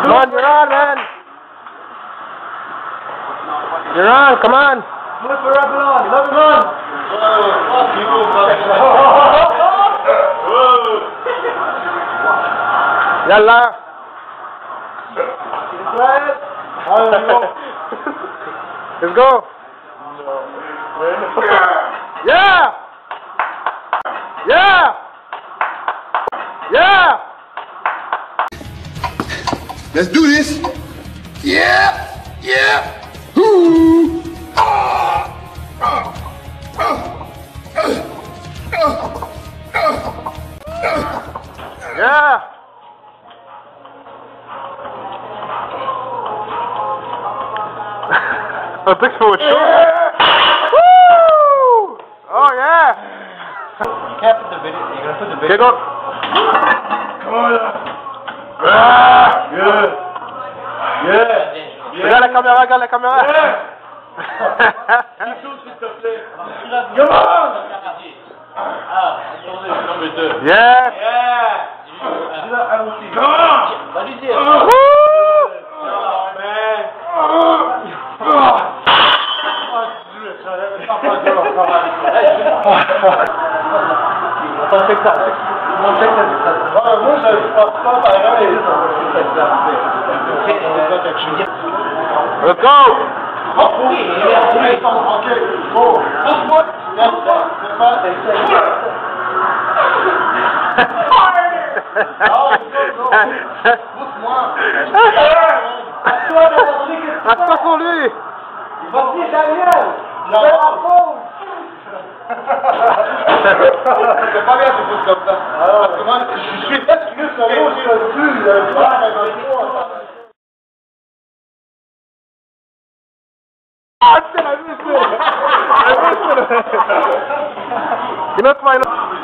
Come on, you're on, man. You're on, come on. Look for Avalon. Love him on. Yalla. Let's go. Yeah. Yeah. Yeah. Let's do this. Yeah. Yeah. Ooh. Yeah. Oh, thanks for what? Woo! Oh yeah. You can't put the video. You're gonna put the video. Here go. Come on. Good. Yeah. Regarde la caméra, regarde la caméra. Come on. Yes. Come on. Woo! Let's go! Assis sur lui! Vas-y, Daniel! Fais la pause! C'est pas bien de pousser comme ça. Parce que moi, je suis excuse sur You know, my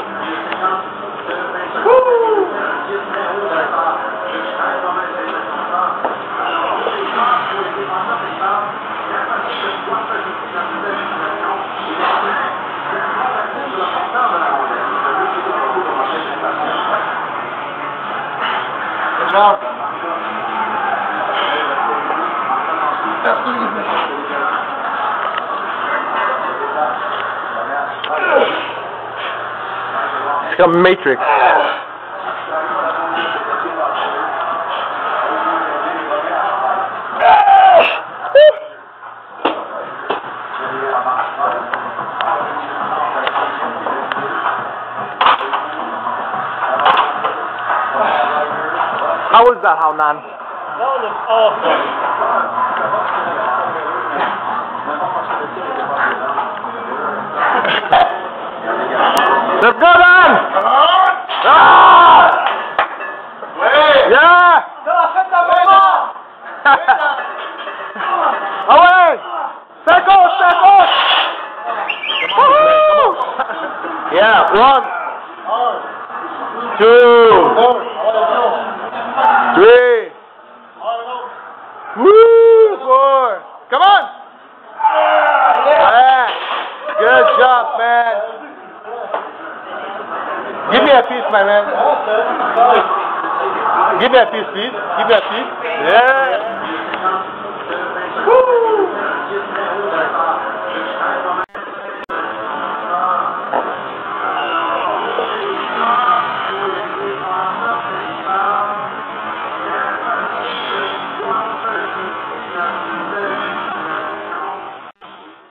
it's like a Matrix. How was that, Haunan? That was awesome. Let's go, man! Ah! Yeah! Away! Circle! Circle! Yeah, 1, 2, 3. Woo! 4. Come on! Yeah. Good job, man. Give me a piece, my man. Give me a piece, please. Give me a piece. Yeah.